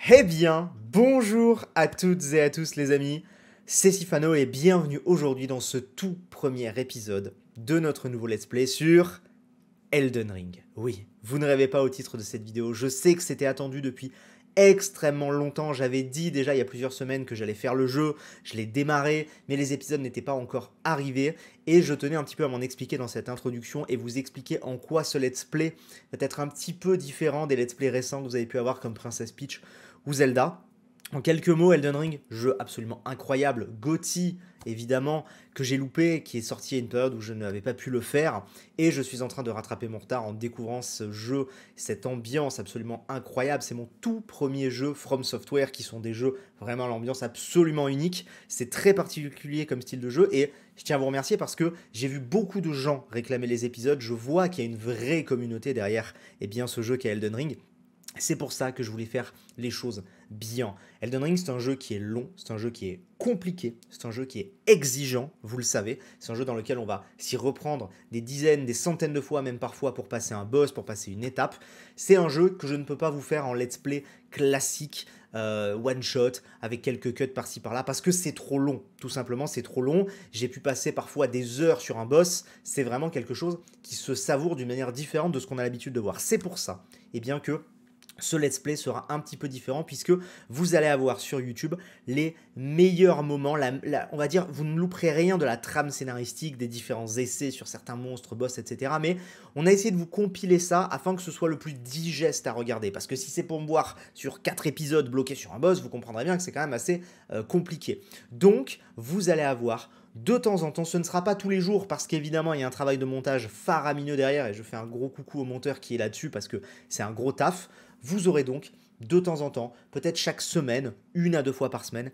Eh bien, bonjour à toutes et à tous les amis, c'est Sifano et bienvenue aujourd'hui dans ce tout premier épisode de notre nouveau let's play sur Elden Ring. Oui, vous ne rêvez pas au titre de cette vidéo, je sais que c'était attendu depuis extrêmement longtemps, j'avais dit déjà il y a plusieurs semaines que j'allais faire le jeu, je l'ai démarré, mais les épisodes n'étaient pas encore arrivés, et je tenais un petit peu à m'en expliquer dans cette introduction et vous expliquer en quoi ce let's play va être un petit peu différent des let's play récents que vous avez pu avoir comme Princess Peach ou Zelda. En quelques mots, Elden Ring, jeu absolument incroyable, GOTY évidemment, que j'ai loupé, qui est sorti à une période où je n'avais pas pu le faire, et je suis en train de rattraper mon retard en découvrant ce jeu, cette ambiance absolument incroyable. C'est mon tout premier jeu From Software, qui sont des jeux vraiment à l'ambiance absolument unique. C'est très particulier comme style de jeu, et je tiens à vous remercier parce que j'ai vu beaucoup de gens réclamer les épisodes. Je vois qu'il y a une vraie communauté derrière ce jeu qu'est Elden Ring. C'est pour ça que je voulais faire les choses bien. Elden Ring, c'est un jeu qui est long, c'est un jeu qui est compliqué, c'est un jeu qui est exigeant, vous le savez. C'est un jeu dans lequel on va s'y reprendre des dizaines, des centaines de fois, même parfois pour passer un boss, pour passer une étape. C'est un jeu que je ne peux pas vous faire en let's play classique, one shot, avec quelques cuts par-ci par-là, parce que c'est trop long. Tout simplement, c'est trop long. J'ai pu passer parfois des heures sur un boss. C'est vraiment quelque chose qui se savoure d'une manière différente de ce qu'on a l'habitude de voir. C'est pour ça, que ce let's play sera un petit peu différent puisque vous allez avoir sur YouTube les meilleurs moments, on va dire, vous ne louperez rien de la trame scénaristique, des différents essais sur certains monstres, boss, etc. Mais on a essayé de vous compiler ça afin que ce soit le plus digeste à regarder. Parce que si c'est pour me voir sur 4 épisodes bloqués sur un boss, vous comprendrez bien que c'est quand même assez compliqué. Donc, vous allez avoir de temps en temps, ce ne sera pas tous les jours parce qu'évidemment il y a un travail de montage faramineux derrière et je fais un gros coucou au monteur qui est là-dessus parce que c'est un gros taf. Vous aurez donc de temps en temps, peut-être chaque semaine, 1 à 2 fois par semaine,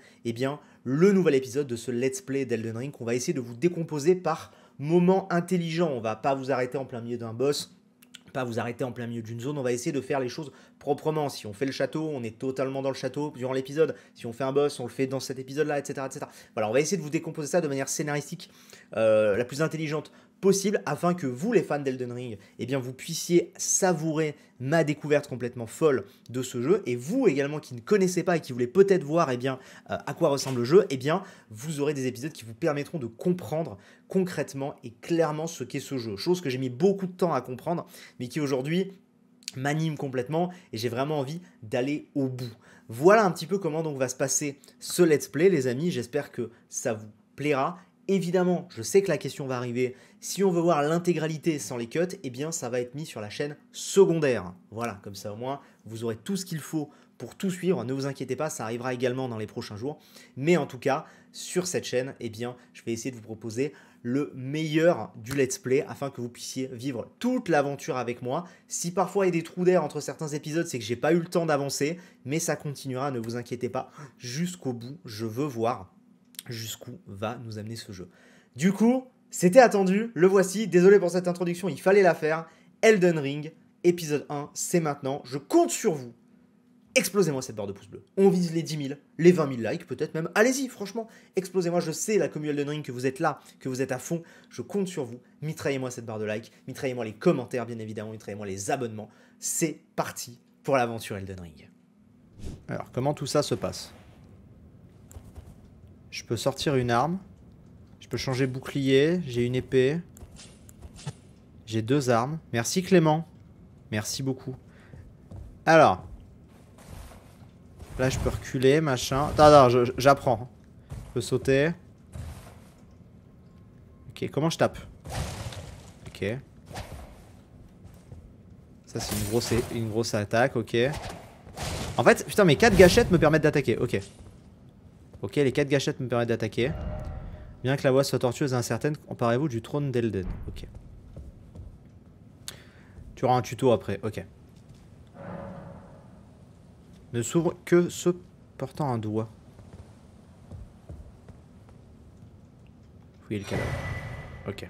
le nouvel épisode de ce let's play d'Elden Ring qu'on va essayer de vous décomposer par moments intelligents. On va pas vous arrêter en plein milieu d'un boss, pas vous arrêter en plein milieu d'une zone, on va essayer de faire les choses proprement. Si on fait le château, on est totalement dans le château durant l'épisode. Si on fait un boss, on le fait dans cet épisode-là, etc., etc. Voilà, on va essayer de vous décomposer ça de manière scénaristique la plus intelligente possible afin que vous, les fans d'Elden Ring, vous puissiez savourer ma découverte complètement folle de ce jeu, et vous également qui ne connaissez pas et qui voulez peut-être voir à quoi ressemble le jeu, vous aurez des épisodes qui vous permettront de comprendre concrètement et clairement ce qu'est ce jeu. Chose que j'ai mis beaucoup de temps à comprendre, mais qui aujourd'hui m'anime complètement et j'ai vraiment envie d'aller au bout. Voilà un petit peu comment donc va se passer ce let's play, les amis. J'espère que ça vous plaira. Évidemment, je sais que la question va arriver. Si on veut voir l'intégralité sans les cuts, ça va être mis sur la chaîne secondaire. Voilà, comme ça au moins, vous aurez tout ce qu'il faut pour tout suivre. Ne vous inquiétez pas, ça arrivera également dans les prochains jours. Mais en tout cas, sur cette chaîne, je vais essayer de vous proposer le meilleur du let's play afin que vous puissiez vivre toute l'aventure avec moi. Si parfois il y a des trous d'air entre certains épisodes, c'est que j'ai pas eu le temps d'avancer, mais ça continuera, ne vous inquiétez pas, jusqu'au bout. Je veux voir jusqu'où va nous amener ce jeu. Du coup, c'était attendu, le voici. Désolé pour cette introduction, il fallait la faire. Elden Ring, épisode 1, c'est maintenant. Je compte sur vous. Explosez-moi cette barre de pouces bleus. On vise les 10 000, les 20 000 likes peut-être même. Allez-y, franchement, explosez-moi. Je sais, la communauté Elden Ring, que vous êtes là, que vous êtes à fond. Je compte sur vous. Mitraillez-moi cette barre de likes. Mitraillez-moi les commentaires, bien évidemment. Mitraillez-moi les abonnements. C'est parti pour l'aventure Elden Ring. Alors, comment tout ça se passe ? Je peux sortir une arme. Je peux changer bouclier. J'ai une épée. J'ai 2 armes. Merci Clément. Merci beaucoup. Alors. Là, je peux reculer, machin. Attends, j'apprends. Je peux sauter. Ok, comment je tape? Ok. Ça, c'est une grosse attaque, ok. En fait, putain, mes 4 gâchettes me permettent d'attaquer, ok. Ok, les 4 gâchettes me permettent d'attaquer. Bien que la voie soit tortueuse et incertaine, emparez-vous du trône d'Elden. Ok. Tu auras un tuto après, ok. Ne s'ouvre que ce portant un doigt. Fouillez le cadavre. Ok.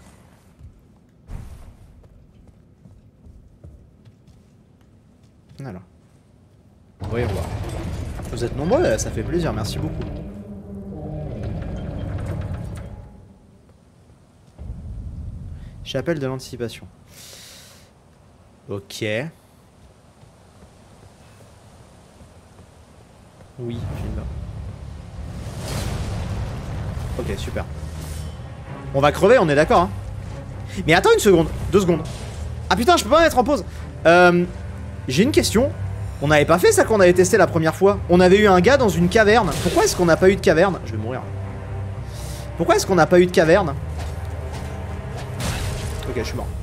Alors. Voyons voir. Vous êtes nombreux, ça fait plaisir, merci beaucoup. Chapelle de l'anticipation. Ok. Oui, j'ai une barre. Ok, super. On va crever, on est d'accord, hein. Mais attends une seconde, 2 secondes. Ah putain, je peux pas mettre en pause. J'ai une question. On n'avait pas fait ça quand on avait testé la première fois. On avait eu un gars dans une caverne. Pourquoi est-ce qu'on n'a pas eu de caverne? Je vais mourir. Pourquoi est-ce qu'on n'a pas eu de caverne? Ok, je suis mort.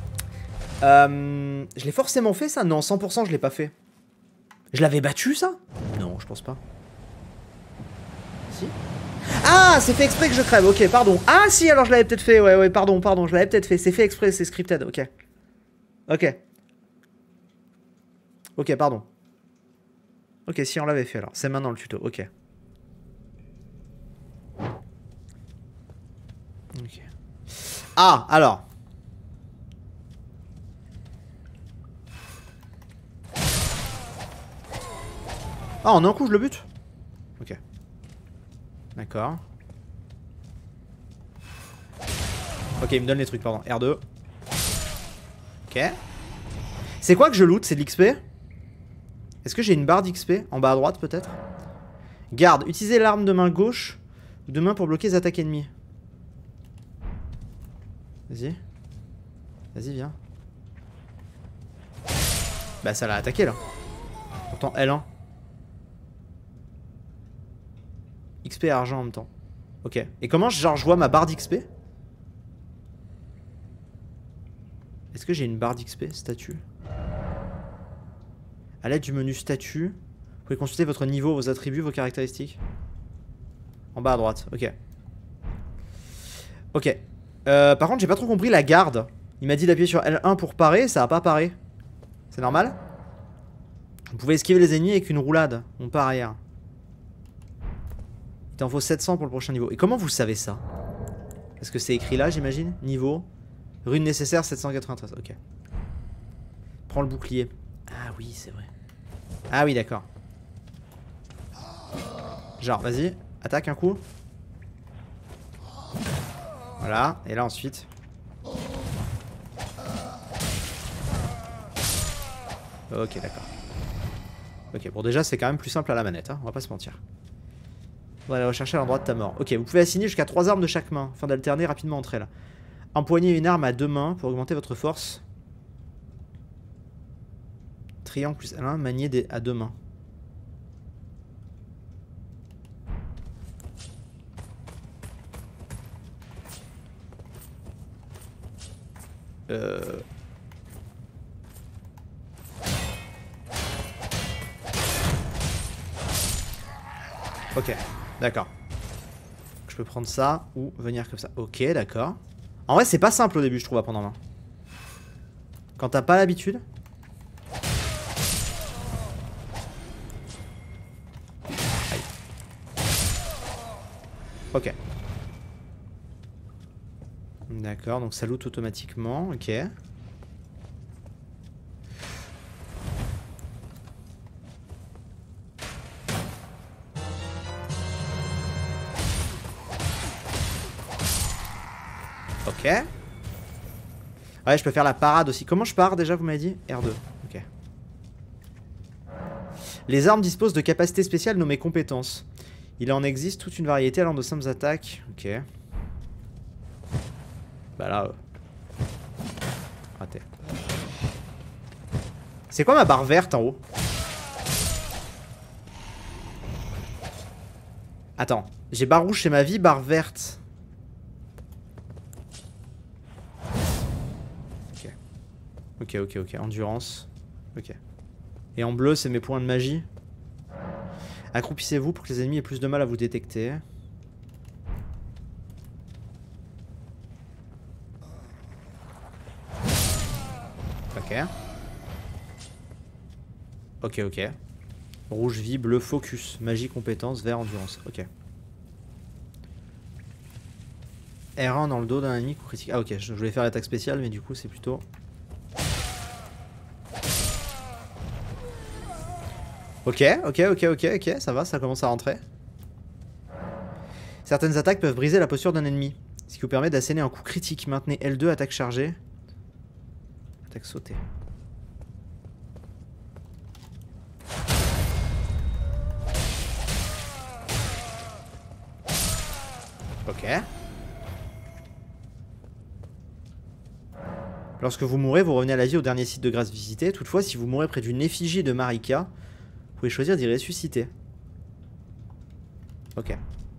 Je l'ai forcément fait ça? Non, 100% je l'ai pas fait. Je l'avais battu ça? Non, je pense pas. Si? Ah, c'est fait exprès que je crève, ok, pardon. Ah si, alors je l'avais peut-être fait, ouais, pardon, je l'avais peut-être fait. C'est fait exprès, c'est scripted, ok. Ok. Ok, pardon. Ok, si on l'avait fait alors. C'est maintenant le tuto, ok. Ok. Ah, alors. Ah, en un coup je le bute? Ok. D'accord. Ok, il me donne les trucs, pardon. R2. Ok. C'est quoi que je loot? C'est de l'XP? Est-ce que j'ai une barre d'XP? En bas à droite, peut-être? Garde. Utilisez l'arme de main gauche ou de main pour bloquer les attaques ennemies. Vas-y. Vas-y, viens. Bah, ça l'a attaqué, là. Pourtant, L1. XP et argent en même temps. Ok. Et comment, genre, je vois ma barre d'XP? Est-ce que j'ai une barre d'XP? Statut. À l'aide du menu statut, vous pouvez consulter votre niveau, vos attributs, vos caractéristiques. En bas à droite, ok. Ok. Par contre, j'ai pas trop compris la garde. Il m'a dit d'appuyer sur L1 pour parer, ça a pas paré. C'est normal? Vous pouvez esquiver les ennemis avec une roulade. On part arrière. Il t'en faut 700 pour le prochain niveau. Et comment vous savez ça? Est-ce que c'est écrit là, j'imagine? Niveau. Rune nécessaire 793, ok. Prends le bouclier. Ah oui, c'est vrai. Ah oui, d'accord. Genre, vas-y, attaque un coup. Voilà, et là ensuite. Ok, d'accord. Ok, bon déjà c'est quand même plus simple à la manette, hein, on va pas se mentir. On va aller rechercher à l'endroit de ta mort. Ok, vous pouvez assigner jusqu'à 3 armes de chaque main, afin d'alterner rapidement entre elles. Empoignez une arme à 2 mains pour augmenter votre force. Triangle plus L1, manier à 2 mains. Ok, d'accord. Je peux prendre ça ou venir comme ça. Ok, d'accord. En vrai, c'est pas simple au début, je trouve, à prendre en main. Quand t'as pas l'habitude. Ok. D'accord, donc ça loot automatiquement, ok. Ok. Ouais, je peux faire la parade aussi. Comment je pars déjà, vous m'avez dit? R2, ok. Les armes disposent de capacités spéciales nommées compétences. Il en existe toute une variété allant de simples attaques. Ok. Bah là... raté. C'est quoi ma barre verte en haut? Attends. J'ai barre rouge chez ma vie, barre verte. Ok. Ok, ok, ok. Endurance. Ok. Et en bleu, c'est mes points de magie. Accroupissez-vous pour que les ennemis aient plus de mal à vous détecter. Ok. Ok, ok. Rouge vie, bleu focus, magie compétence, vert endurance. Ok. R1 dans le dos d'un ennemi coup critique. Ah ok, je voulais faire l'attaque spéciale, mais du coup c'est plutôt... Ok, ok, ok, ok, ok, ça va, ça commence à rentrer. Certaines attaques peuvent briser la posture d'un ennemi, ce qui vous permet d'asséner un coup critique. Maintenez L2, attaque chargée. Attaque sautée. Ok. Lorsque vous mourrez, vous revenez à la vie au dernier site de grâce visité. Toutefois, si vous mourrez près d'une effigie de Marika, vous pouvez choisir d'y ressusciter. Ok.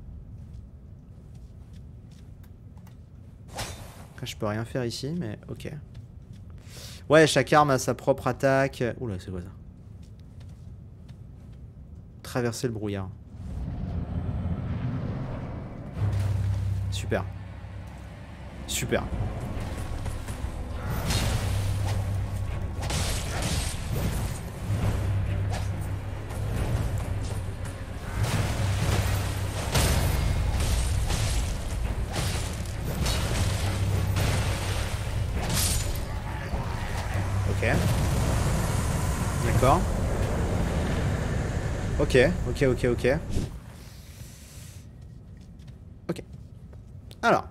Après, je peux rien faire ici, mais ok. Ouais, chaque arme a sa propre attaque. Oula, c'est quoi ça? Traverser le brouillard. Super. Super. Ok. D'accord. Ok, ok, ok, ok. Ok. Alors.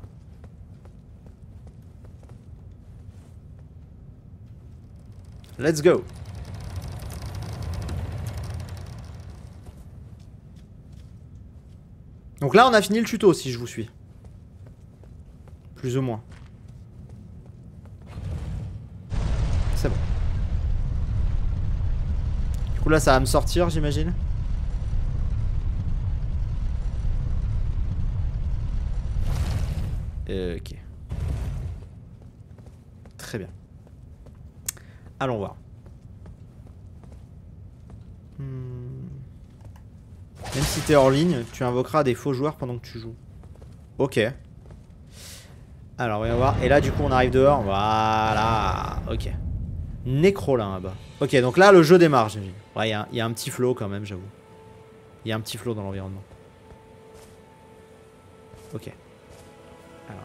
Let's go. Donc là, on a fini le tuto, si je vous suis. Plus ou moins. C'est bon. Du coup, là, ça va me sortir, j'imagine. Ok. Très bien. Allons voir. Même si t'es hors ligne, tu invoqueras des faux joueurs pendant que tu joues. Ok. Alors, voyons voir. Et là, du coup, on arrive dehors. Voilà. Ok. Nécrolin là-bas. Ok, donc là, le jeu démarre, j'imagine. Ouais, il y a un petit flow quand même, j'avoue. Il y a un petit flow dans l'environnement. Ok. Alors,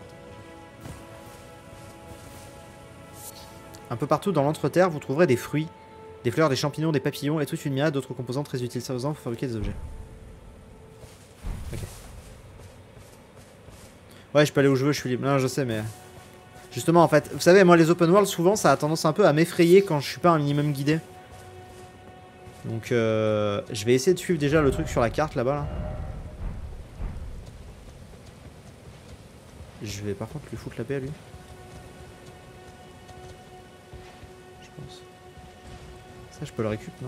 un peu partout dans l'entreterre, vous trouverez des fruits, des fleurs, des champignons, des papillons et toute une myriade d'autres composants très utiles servant pour fabriquer des objets. Ok. Ouais, je peux aller où je veux, je suis libre. Non, je sais, mais... Justement, en fait, vous savez, moi, les open world, souvent, ça a tendance un peu à m'effrayer quand je suis pas un minimum guidé. Donc, je vais essayer de suivre déjà le truc sur la carte, là-bas, là. Je vais, par contre, lui foutre la paix, à lui. Je pense. Ça, je peux le récup, non?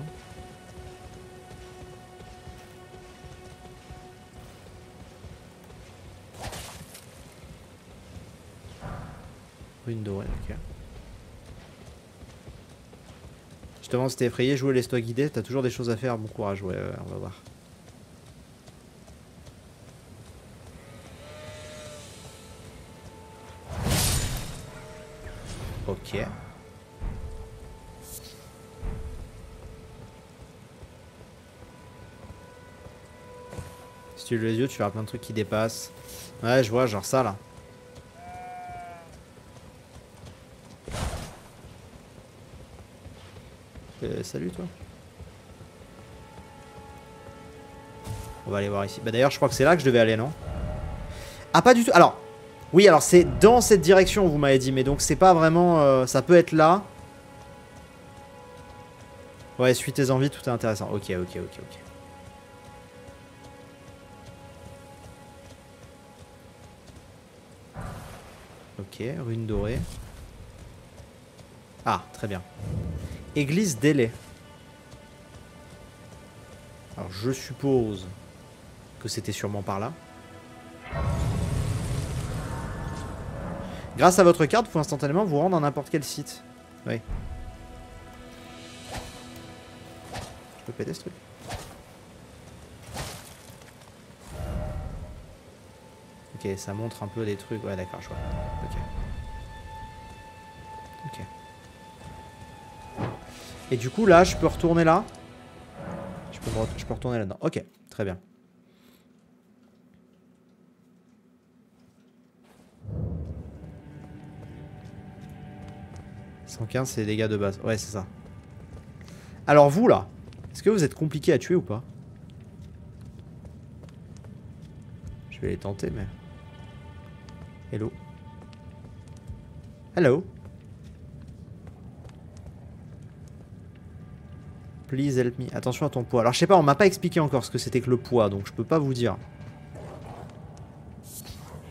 Une dorée, ok. Justement, si t'es effrayé, jouer laisse-toi guider, t'as toujours des choses à faire, bon courage, ouais, on va voir. Ok. Si tu lèves les yeux, tu verras plein de trucs qui dépassent. Ouais, je vois, genre ça, là. Salut, toi. On va aller voir ici. Bah d'ailleurs, je crois que c'est là que je devais aller, non? Ah, pas du tout. Alors, oui, alors c'est dans cette direction, vous m'avez dit. Mais donc, c'est pas vraiment... ça peut être là. Ouais, suis tes envies, tout est intéressant. Ok, ok, ok, ok. Ok, rune dorée. Ah, très bien. Église d'Élé. Alors, je suppose que c'était sûrement par là. Grâce à votre carte, vous pouvez instantanément vous rendre à n'importe quel site. Oui. Je peux péter ce truc. Ok, ça montre un peu des trucs. Ouais, d'accord, je vois. Ok. Ok. Et du coup, là, je peux retourner là. Je peux retourner là-dedans. Ok, très bien. « 115, c'est les dégâts de base. » Ouais, c'est ça. Alors, vous, là, est-ce que vous êtes compliqué à tuer ou pas? Je vais les tenter, mais... Hello. Hello. Please help me. Attention à ton poids. Alors, je sais pas, on m'a pas expliqué encore ce que c'était que le poids, donc je peux pas vous dire.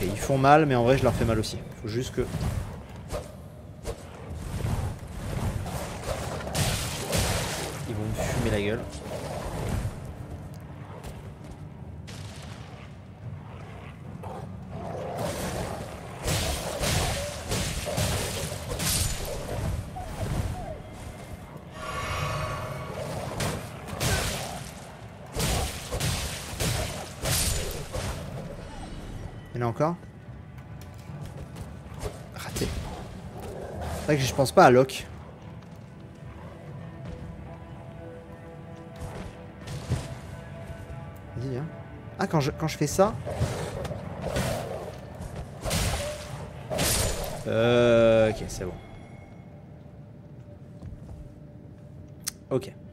ils font mal, mais en vrai je leur fais mal aussi. Faut juste que... Ils vont me fumer la gueule. Il y en a encore. Raté. C'est vrai que je pense pas à Locke. Vas-y, viens. Ah, quand je fais ça... ok, c'est bon. Ok.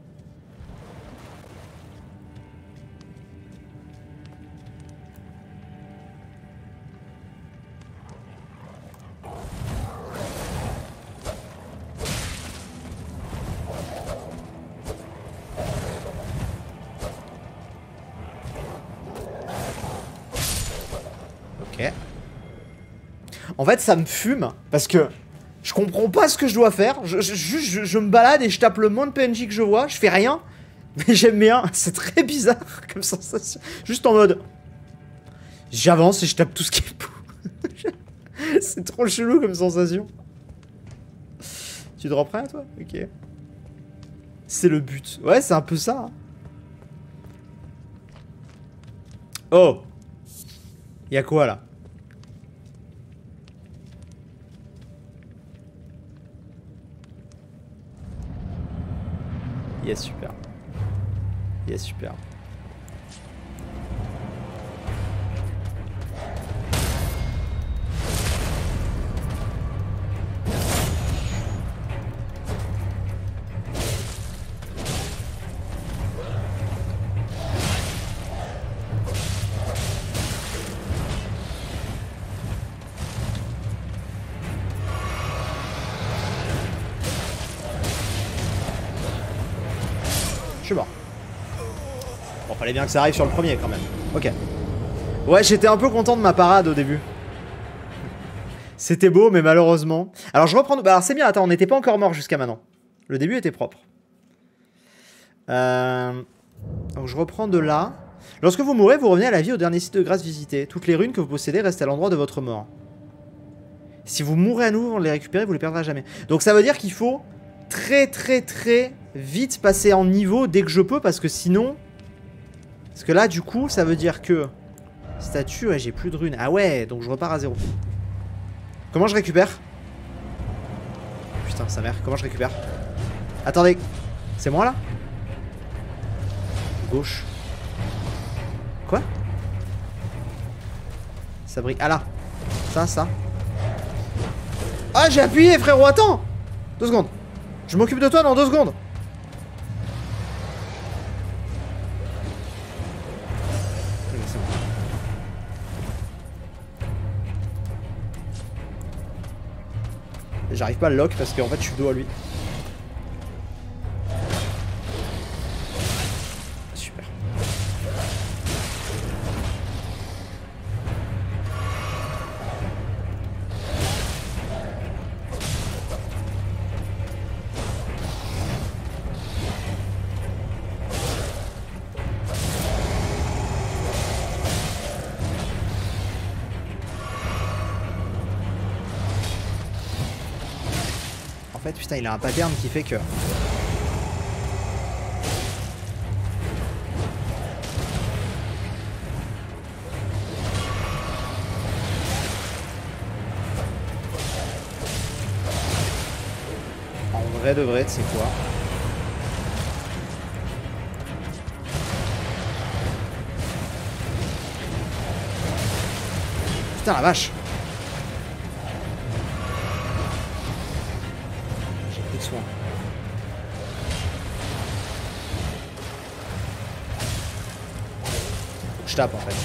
Ok. En fait, ça me fume parce que je comprends pas ce que je dois faire. Je me balade et je tape le moins de PNJ que je vois. Je fais rien. Mais j'aime bien. C'est très bizarre comme sensation. Juste en mode... J'avance et je tape tout ce qui est pou. C'est trop chelou comme sensation. Tu te reprends toi? Ok. C'est le but. Ouais, c'est un peu ça. Hein. Oh! Y'a quoi là? Yes, super. Yes, super. Je suis mort. Bon, fallait bien que ça arrive sur le premier quand même. Ok. Ouais, j'étais un peu content de ma parade au début. C'était beau, mais malheureusement... Alors je reprends... Bah, alors c'est bien, attends, on n'était pas encore mort jusqu'à maintenant. Le début était propre. Donc je reprends de là. Lorsque vous mourrez, vous revenez à la vie au dernier site de grâce visité. Toutes les runes que vous possédez restent à l'endroit de votre mort. Si vous mourrez à nouveau, on les récupère, vous les perdrez à jamais. Donc ça veut dire qu'il faut très vite passer en niveau dès que je peux, parce que sinon... Parce que là, du coup, ça veut dire que... Statue, ouais, j'ai plus de runes. Ah ouais, donc je repars à zéro. Comment je récupère? Putain, sa mère, comment je récupère? Attendez, c'est moi là? Gauche. Quoi? Ça brille. Ah là. Ça. Ah, j'ai appuyé, frérot, attends! 2 secondes. Je m'occupe de toi dans 2 secondes. J'arrive pas à le lock parce qu'en fait je suis dos à lui. Super. En fait, putain, il a un pattern qui fait que... En vrai de vrai, tu sais quoi? Putain, la vache! Soin. Faut que je tape en fait.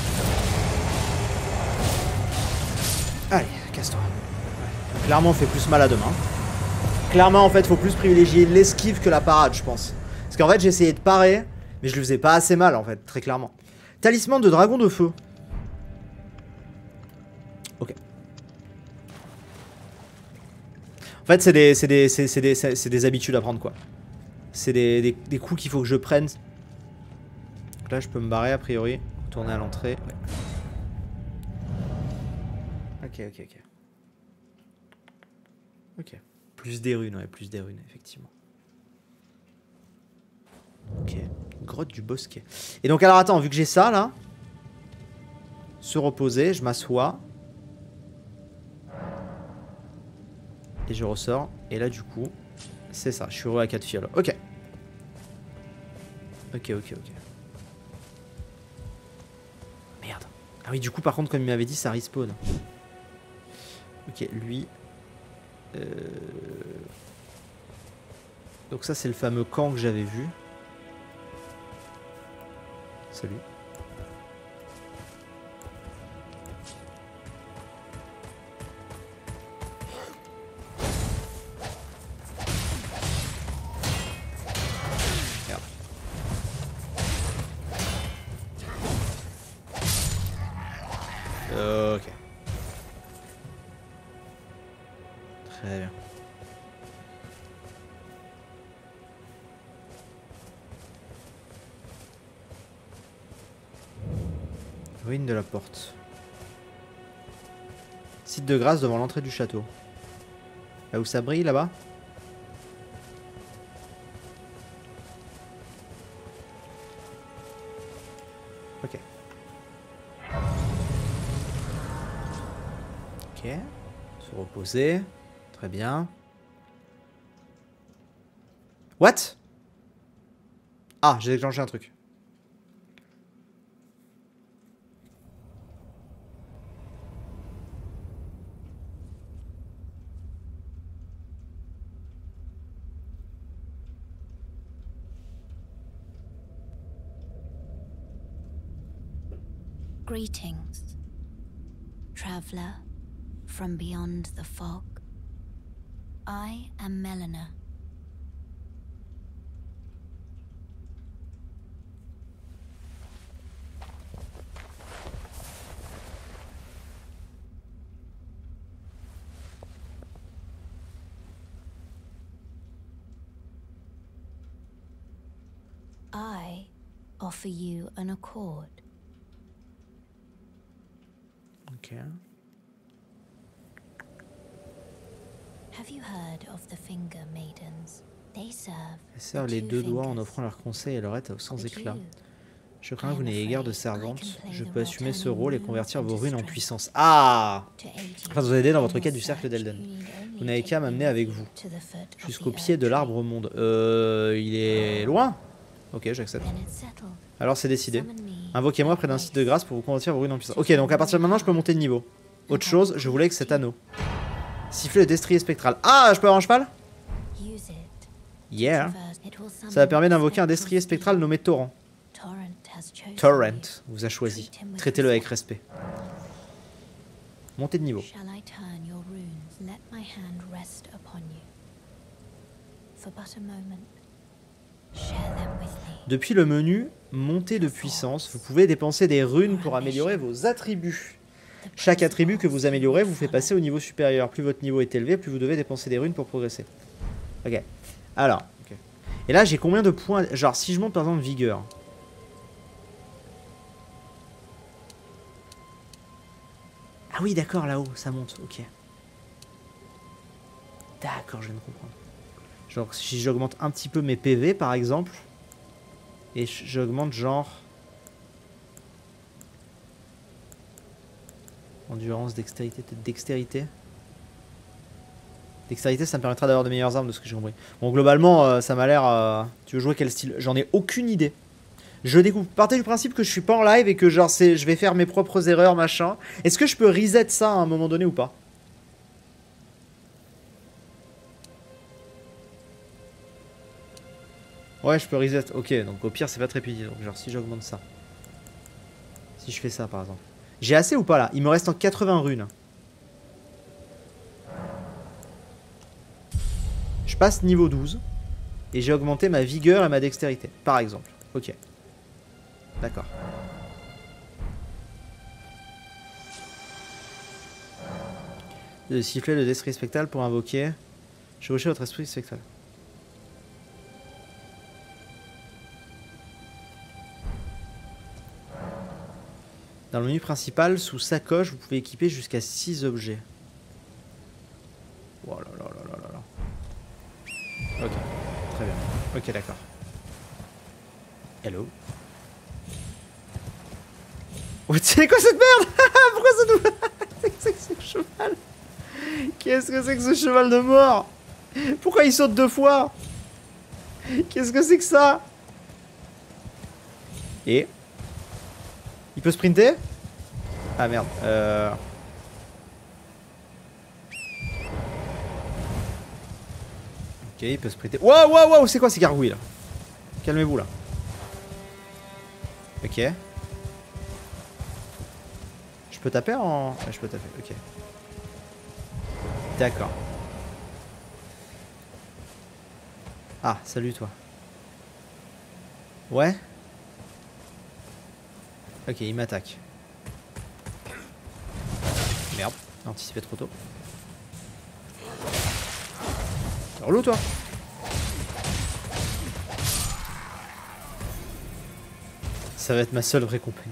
Allez, casse-toi. Ouais. Clairement, on fait plus mal à deux mains. Clairement, en fait, faut plus privilégier l'esquive que la parade, je pense. Parce qu'en fait, j'ai essayé de parer, mais je le faisais pas assez mal, en fait, très clairement. Talisman de dragon de feu. En fait, c'est des habitudes à prendre, quoi. C'est des coups qu'il faut que je prenne. Donc là, je peux me barrer, a priori. Retourner à l'entrée. Ouais. Ok. Ok. Plus des runes, ouais, plus des runes, effectivement. Ok. Grotte du Bosquet. Et donc, alors, attends, vu que j'ai ça, là. Se reposer, je m'assois. Et je ressors. Et là, du coup, c'est ça. Je suis heureux à 4 fioles. Ok. Ok. Merde. Ah oui, du coup, par contre, comme il m'avait dit, ça respawn. Ok, lui. Donc ça, c'est le fameux camp que j'avais vu. Salut. Ok. Très bien. Ruine de la porte. Site de grâce devant l'entrée du château. Là où ça brille, là-bas? Ok. Ok. Se reposer. Très bien. What? Ah, j'ai déclenché un truc. Greetings, traveler from beyond the fog. I am Melina. I offer you an accord. Ok. Have you heard of the Finger Maidens? They serve. Elles servent les deux doigts en offrant leur conseil et leur aide sans éclat. Je crains que vous n'ayez guère de servante. Je peux assumer ce rôle et convertir vos runes en puissance. Ah! Afin de vous aider dans votre quête du cercle d'Elden. Vous n'avez qu'à m'amener avec vous. Jusqu'au pied de l'arbre monde. Il est loin? Ok, j'accepte. Alors c'est décidé. Invoquez-moi près d'un site de grâce pour vous convertir vos runes en puissance. Ok, donc à partir de maintenant, je peux monter de niveau. Autre chose, je voulais que cet anneau. Siffler le destrier spectral. Ah, je peux avoir un cheval? Yeah. Ça permet d'invoquer un destrier spectral nommé Torrent. Torrent vous a choisi. Traitez-le avec respect. Montez de niveau. Depuis le menu montée de puissance, vous pouvez dépenser des runes pour améliorer vos attributs. Chaque attribut que vous améliorez vous fait passer au niveau supérieur. Plus votre niveau est élevé, plus vous devez dépenser des runes pour progresser. Ok. Alors. Okay. Et là, j'ai combien de points? Genre, si je monte par exemple vigueur. Ah oui, d'accord, là-haut, ça monte. Ok. D'accord, je viens de comprendre. Genre, si j'augmente un petit peu mes PV, par exemple. Et j'augmente genre... Endurance, dextérité, peut-être dextérité. Dextérité, ça me permettra d'avoir de meilleures armes de ce que j'ai compris. Bon, globalement, ça m'a l'air... Tu veux jouer quel style? J'en ai aucune idée. Je découvre. Partez du principe que je suis pas en live et que genre je vais faire mes propres erreurs, machin. Est-ce que je peux reset ça à un moment donné ou pas? Ouais, je peux reset. Ok, donc au pire, c'est pas très pédé. Donc, genre, si j'augmente ça. Si je fais ça, par exemple. J'ai assez ou pas là? Il me reste en 80 runes. Je passe niveau 12. Et j'ai augmenté ma vigueur et ma dextérité, par exemple. Ok. D'accord. Le sifflet de destrier spectral pour invoquer Chevauchez votre esprit spectral. Dans le menu principal, sous sacoche, vous pouvez équiper jusqu'à 6 objets. Oh là là là là là là. Ok, très bien. Ok, d'accord. Hello. Oh, c'est quoi cette merde? Pourquoi ça nous... Qu'est-ce que c'est que ce cheval? Qu'est-ce que c'est que ce cheval de mort? Pourquoi il saute 2 fois? Qu'est-ce que c'est que ça? Et il peut sprinter? Ah merde. Ok, il peut sprinter. Waouh, waouh, waouh, c'est quoi ces gargouilles là? Calmez-vous là. Ok. Je peux taper en... Ouais, je peux taper, ok. D'accord. Ah, salut toi. Ouais. Ok, il m'attaque. Merde, anticipé trop tôt. Relou toi. Ça va être ma seule vraie compagnie.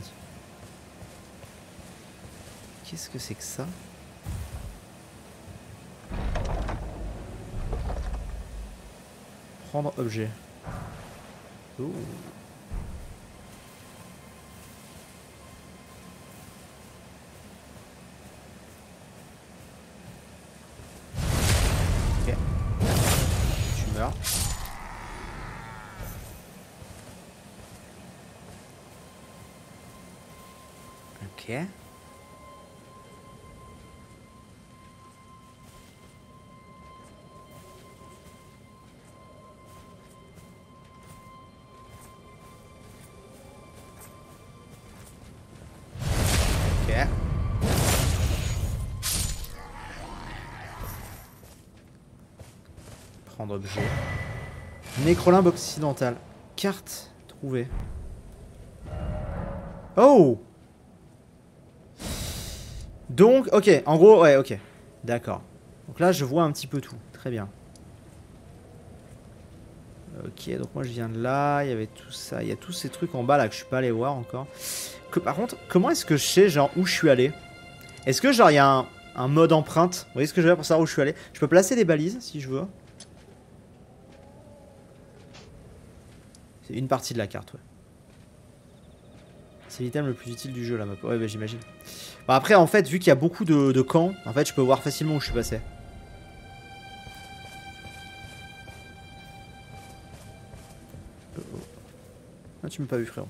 Qu'est-ce que c'est que ça? Prendre objet. Ouh. Ok. Tu meurs. Ok. Prendre objet. Nécrolimbe occidental. Carte trouvée. Oh! Donc, ok, en gros, ouais, ok. D'accord. Donc là, je vois un petit peu tout. Très bien. Ok, donc moi je viens de là, il y avait tout ça. Il y a tous ces trucs en bas là que je suis pas allé voir encore. Par contre, comment est-ce que je sais genre où je suis allé? Est-ce que genre il y a un mode empreinte? Vous voyez ce que je veux dire pour savoir où je suis allé? Je peux placer des balises si je veux. C'est une partie de la carte, ouais. C'est l'item le plus utile du jeu, la map. Ouais, bah j'imagine. Bon, après, en fait, vu qu'il y a beaucoup de camps, en fait, je peux voir facilement où je suis passé. Ah, tu m'as pas vu, frérot.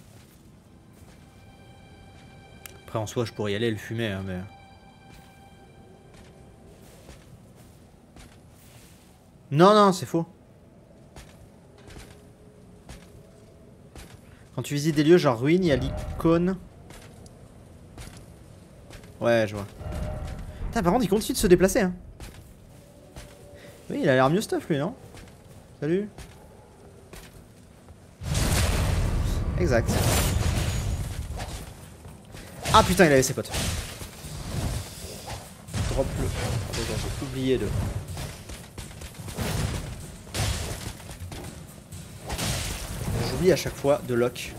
Après, en soi, je pourrais y aller et le fumer, hein, mais... Non, non, c'est faux. Quand tu visites des lieux genre ruines, il y a l'icône. Ouais, je vois. Putain, par contre, il continue de se déplacer, hein. Oui, il a l'air mieux stuff, lui, non? Salut. Exact. Ah putain, il avait ses potes. Drop le. Ah, d'accord, j'ai oublié de. J'oublie à chaque fois de lock.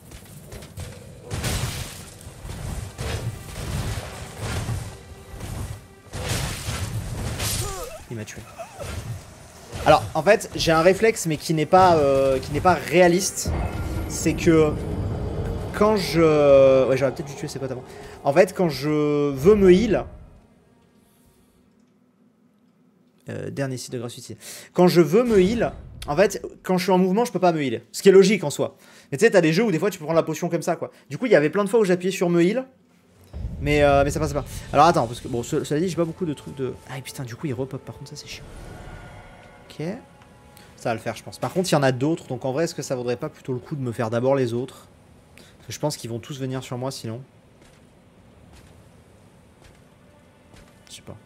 Il m'a tué. Alors, en fait, j'ai un réflexe, mais qui n'est pas réaliste. C'est que quand je... Ouais, j'aurais peut-être dû tuer ses potes avant. En fait, quand je veux me heal... dernier site de gratuité. Quand je veux me heal, en fait, quand je suis en mouvement, je peux pas me heal. Ce qui est logique en soi. Mais tu sais, t'as des jeux où des fois tu peux prendre la potion comme ça, quoi. Du coup, il y avait plein de fois où j'appuyais sur me heal. Mais ça passait pas. Alors attends, parce que bon, cela dit, j'ai pas beaucoup de trucs de... Ah putain, du coup, il repop. Par contre, ça, c'est chiant. Ok. Ça va le faire, je pense. Par contre, il y en a d'autres. Donc en vrai, est-ce que ça vaudrait pas plutôt le coup de me faire d'abord les autres? Parce que je pense qu'ils vont tous venir sur moi sinon. Je sais pas.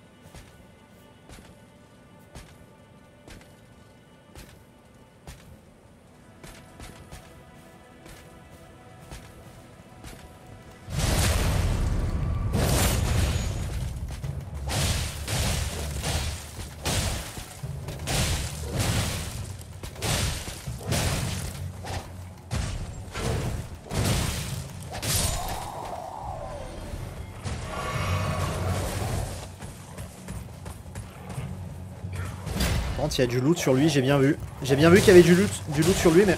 contre, il y a du loot sur lui, j'ai bien vu. J'ai bien vu qu'il y avait du loot sur lui, mais...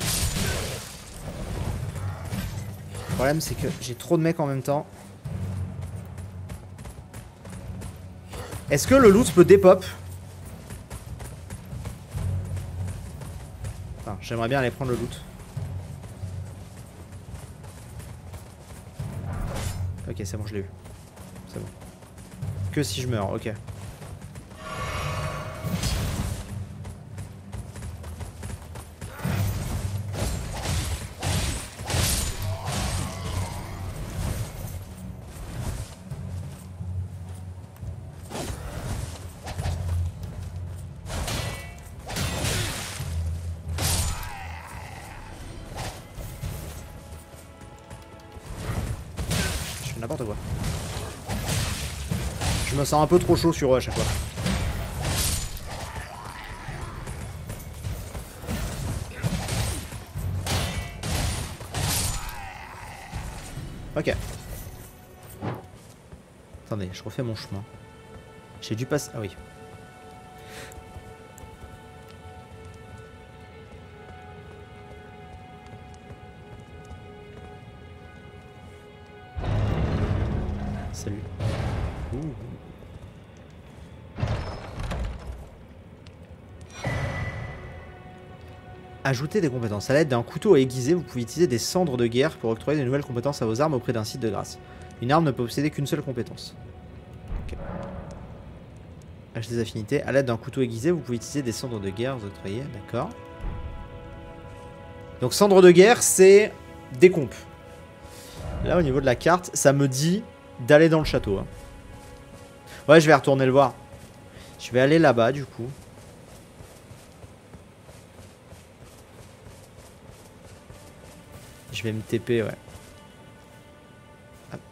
Le problème, c'est que j'ai trop de mecs en même temps. Est-ce que le loot peut dépop? Enfin, j'aimerais bien aller prendre le loot. Ok, c'est bon, je l'ai eu. C'est bon. Que si je meurs, ok. N'importe quoi. Je me sens un peu trop chaud sur eux à chaque fois. Ok. Attendez, je refais mon chemin. J'ai dû passer... Ah oui. Salut. Ouh. Ajoutez des compétences. À l'aide d'un couteau aiguisé, vous pouvez utiliser des cendres de guerre pour octroyer de nouvelles compétences à vos armes auprès d'un site de grâce. Une arme ne peut posséder qu'une seule compétence. Ok. Acheter des affinités. À l'aide d'un couteau aiguisé, vous pouvez utiliser des cendres de guerre, vous octroyez. D'accord. Donc cendres de guerre, c'est des compes. Là, au niveau de la carte, ça me dit d'aller dans le château. Hein. Ouais, je vais retourner le voir. Je vais aller là-bas, du coup. Je vais me TP, ouais. Hop.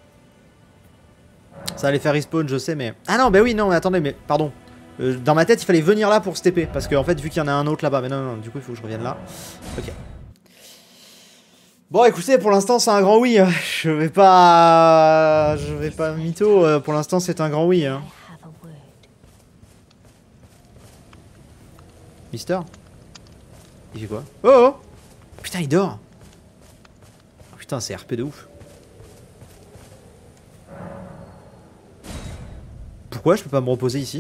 Ça va les faire respawn, je sais, mais... Ah non, bah oui, non, mais attendez, mais... Pardon. Dans ma tête, il fallait venir là pour se TP. Parce qu'en fait, vu qu'il y en a un autre là-bas... Mais non, non, du coup, il faut que je revienne là. Ok. Bon, écoutez, pour l'instant, c'est un grand oui. Je vais pas mytho. Pour l'instant, c'est un grand oui. Hein. Mister? Il fait quoi? Oh, oh! Putain, il dort! Oh, putain, c'est RP de ouf. Pourquoi je peux pas me reposer ici?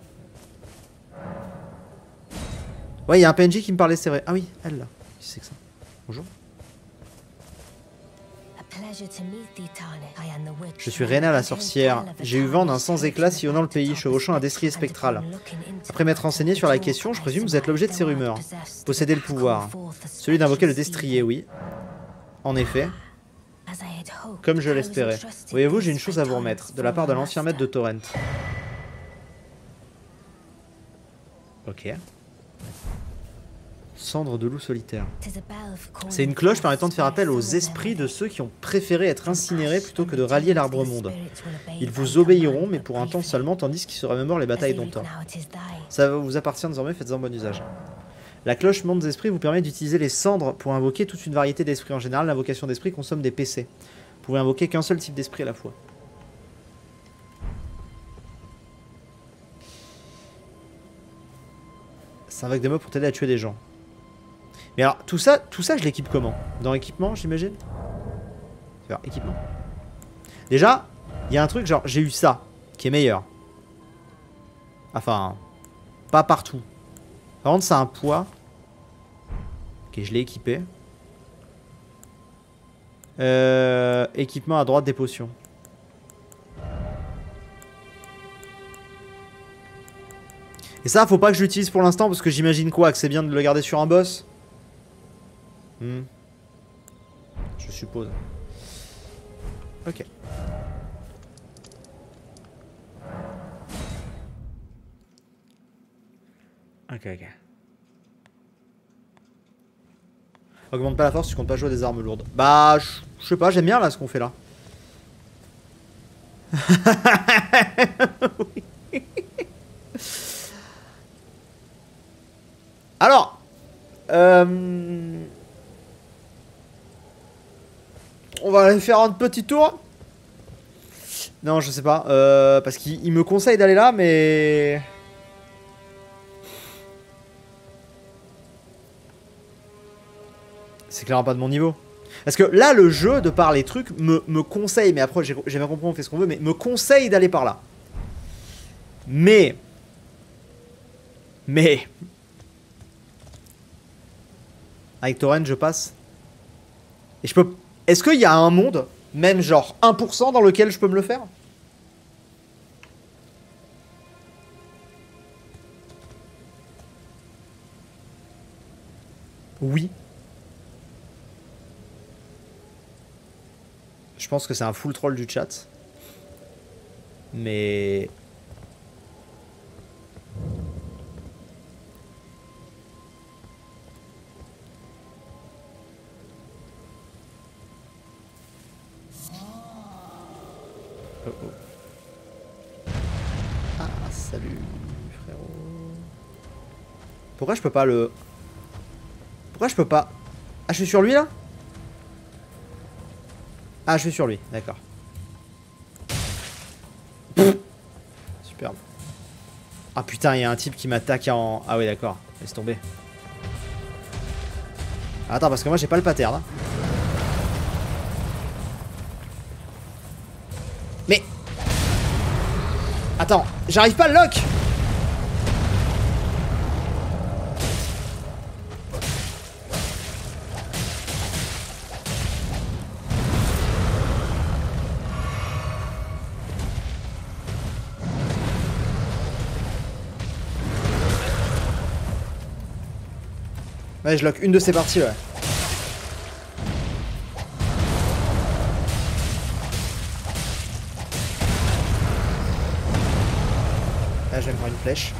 Ouais, il y a un PNJ qui me parlait, c'est vrai. Ah oui, elle là. Qui c'est que ça? Bonjour. Je suis Rena la sorcière. J'ai eu vent d'un sans éclat sillonnant le pays, chevauchant un destrier spectral. Après m'être renseigné sur la question, je présume que vous êtes l'objet de ces rumeurs. Possédez le pouvoir. Celui d'invoquer le destrier, oui. En effet. Comme je l'espérais. Voyez-vous, j'ai une chose à vous remettre, de la part de l'ancien maître de Torrent. Ok. Cendre de loup solitaire. C'est une cloche permettant de faire appel aux esprits de ceux qui ont préféré être incinérés plutôt que de rallier l'arbre monde. Ils vous obéiront, mais pour un temps seulement, tandis qu'ils se remémorent les batailles d'antan. Ça vous appartient désormais, faites-en bon usage. La cloche monde des esprits vous permet d'utiliser les cendres pour invoquer toute une variété d'esprits. En général, l'invocation d'esprit consomme des PC. Vous pouvez invoquer qu'un seul type d'esprit à la fois. Ça invoque des mobs pour t'aider à tuer des gens. Mais alors, tout ça je l'équipe comment? Dans équipement, j'imagine? Alors, équipement. Déjà, il y a un truc, genre, j'ai eu ça, qui est meilleur. Enfin, pas partout. Par contre, ça a un poids. Ok, je l'ai équipé. Équipement à droite des potions. Et ça, faut pas que je l'utilise pour l'instant, parce que j'imagine quoi? Que c'est bien de le garder sur un boss? Je suppose. Ok. Ok, ok. Augmente pas la force, tu comptes pas jouer à des armes lourdes. Bah, je sais pas, j'aime bien là ce qu'on fait là. Oui. Alors, on va aller faire un petit tour. Non, je sais pas. Parce qu'il me conseille d'aller là, mais... C'est clairement pas de mon niveau. Parce que là, le jeu, de par les trucs, me conseille, mais après, j'ai bien compris, on fait ce qu'on veut, mais me conseille d'aller par là. Mais... Avec Torrent, je passe. Et je peux... Est-ce qu'il y a un monde, même genre 1% dans lequel je peux me le faire? Oui. Je pense que c'est un full troll du chat. Mais... Oh oh. Ah, salut, frérot. Pourquoi je peux pas le... Pourquoi je peux pas... Ah, je suis sur lui, là? Ah, je suis sur lui, d'accord. Superbe. Ah putain, il y a un type qui m'attaque en... Ah oui, d'accord, laisse tomber. Attends, parce que moi, j'ai pas le pattern, hein. Mais... Attends, j'arrive pas à le lock. Ouais, je lock une de ces parties, ouais. Là, je vais me prendre une flèche.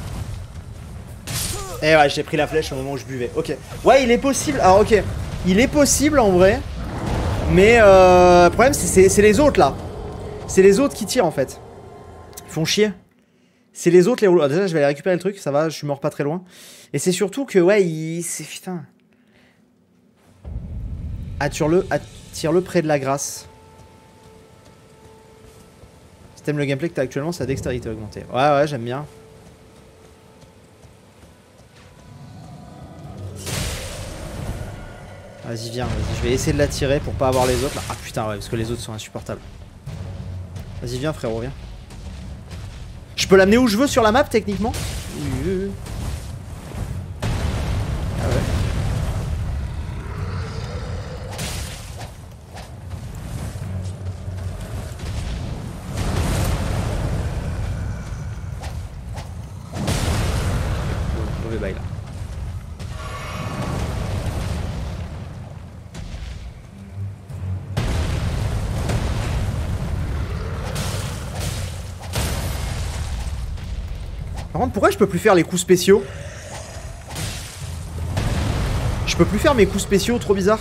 Et ouais, j'ai pris la flèche au moment où je buvais. Ok. Ouais, il est possible. Alors, ok. Il est possible en vrai. Mais le problème, c'est les autres là. C'est les autres qui tirent en fait. Ils font chier. C'est les autres les relous. Déjà, je vais aller récupérer le truc. Ça va, je suis mort pas très loin. Et c'est surtout que, ouais, c'est. Putain. Attire-le près de la grâce. Si t'aimes le gameplay que t'as actuellement, sa dextérité augmentée. Ouais, ouais, j'aime bien. Vas-y, viens, vas-y. Je vais essayer de l'attirer pour pas avoir les autres là. Ah putain, ouais, parce que les autres sont insupportables. Vas-y, viens, frérot, viens. Je peux l'amener où je veux sur la map, techniquement? Ah ouais. Mauvais bail là. Par contre, pourquoi je peux plus faire les coups spéciaux? Je peux plus faire mes coups spéciaux, trop bizarre.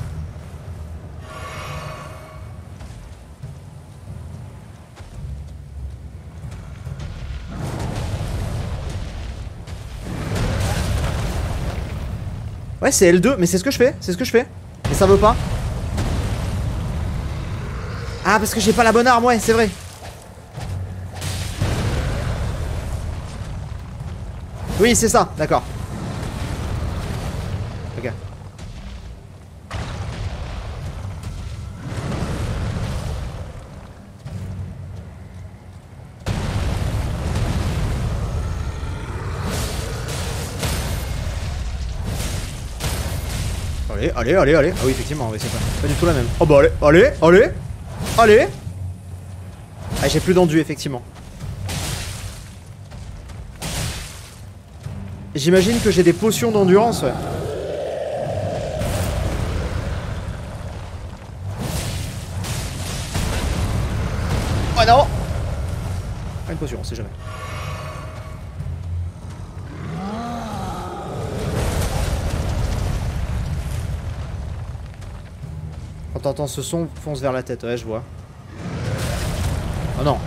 Ouais, c'est L2, mais c'est ce que je fais, c'est ce que je fais. Mais ça veut pas. Ah, parce que j'ai pas la bonne arme, ouais, c'est vrai. Oui, c'est ça, d'accord. Ok. Allez, allez, allez, allez. Ah oui, effectivement, oui, c'est pas du tout la même. Oh bah allez, allez, allez, allez. Ah, j'ai plus d'enduit, effectivement. J'imagine que j'ai des potions d'endurance, ouais. Oh non. Ah, une potion, on sait jamais. Quand t'entends ce son, fonce vers la tête, ouais, je vois. Oh non.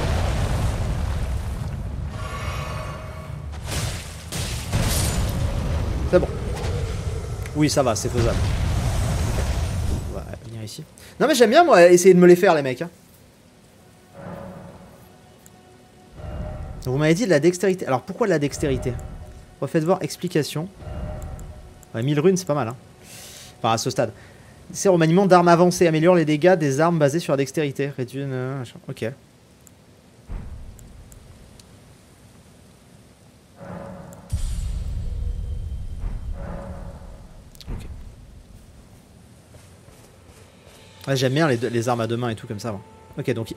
C'est bon. Oui, ça va, c'est faisable. Okay. On va venir ici. Non mais j'aime bien, moi, essayer de me les faire, les mecs. Hein. Donc, vous m'avez dit de la dextérité. Alors, pourquoi de la dextérité? Refaites voir explication. Ouais, 1000 runes, c'est pas mal. Hein. Enfin, à ce stade. C'est remaniement d'armes avancées. Améliore les dégâts des armes basées sur la dextérité. Réduit... ok. Ah, j'aime bien les armes à deux mains et tout comme ça. Bon. Ok, donc...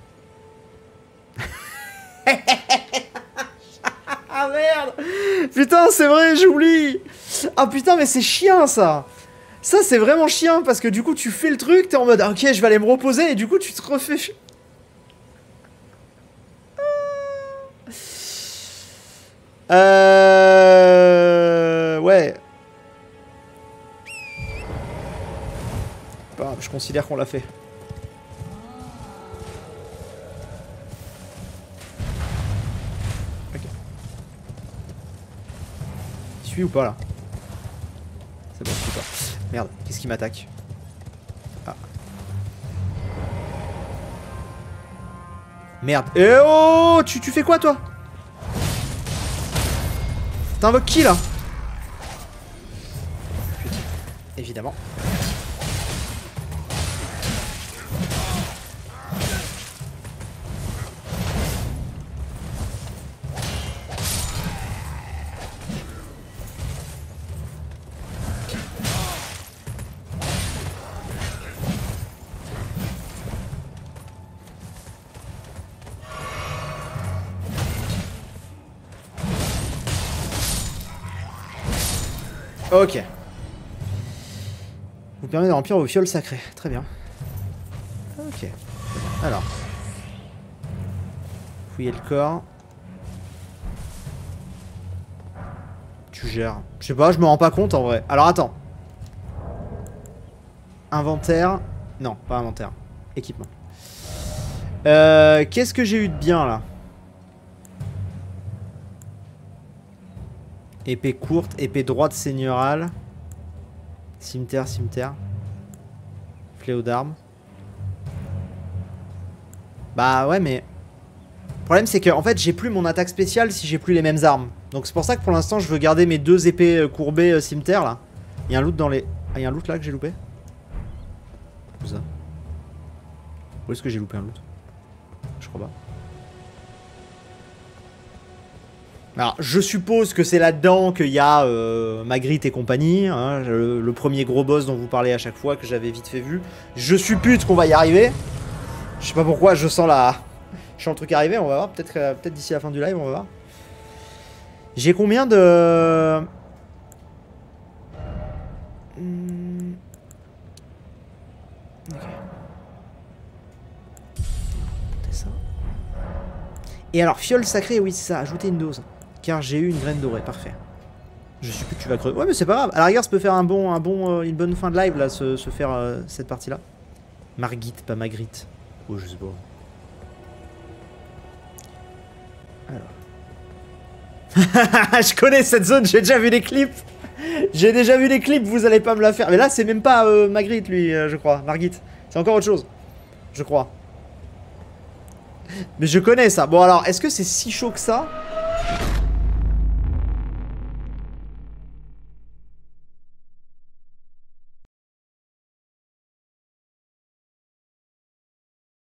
Ah merde! Putain, c'est vrai, j'oublie! Ah putain, mais c'est chiant ça! Ça, c'est vraiment chiant parce que du coup, tu fais le truc, t'es en mode ok, je vais aller me reposer et du coup, tu te refais. Ouais. Bah, je considère qu'on l'a fait. Ok. Tu suis ou pas là? C'est bon, je suis pas. Merde, qu'est-ce qui m'attaque? Ah. Merde. Eh oh, tu fais quoi toi? T'invoques qui là? Putain. Évidemment. Ok. Vous permet de remplir vos fioles sacrées. Très bien. Ok. Alors. Fouiller le corps. Tu gères. Je sais pas, je me rends pas compte en vrai. Alors attends. Inventaire. Non, pas inventaire. Équipement. Qu'est-ce que j'ai eu de bien là? Épée courte, épée droite seigneurale. Cimetière, cimetière. Fléau d'armes. Bah ouais, mais... Le problème c'est que en fait j'ai plus mon attaque spéciale si j'ai plus les mêmes armes. Donc c'est pour ça que pour l'instant je veux garder mes deux épées courbées cimetière là. Il y a un loot dans les... Ah, il y a un loot là que j'ai loupé? Où ça? Où est-ce que j'ai loupé un loot? Je crois pas. Alors, je suppose que c'est là-dedans qu'il y a Magritte et compagnie, hein, le premier gros boss dont vous parlez à chaque fois, que j'avais vite fait vu. Je suppute qu'on va y arriver. Je sais pas pourquoi, je sens le truc arriver, on va voir. Peut-être d'ici la fin du live, on va voir. J'ai combien de... Ok. C'est ça. Et alors, fiole sacrée, oui, c'est ça, ajouter une dose. Car j'ai eu une graine dorée, parfait. Je suis plus que tu vas crever. Ouais, mais c'est pas grave. À la rigueur, ça peut faire une bonne fin de live, là, se faire cette partie-là. Margit, pas Magritte. Oh, je sais pas. Alors. Je connais cette zone, j'ai déjà vu les clips. J'ai déjà vu les clips, vous allez pas me la faire. Mais là, c'est même pas Magritte, lui, je crois. Margit. C'est encore autre chose. Je crois. Mais je connais ça. Bon, alors, est-ce que c'est si chaud que ça?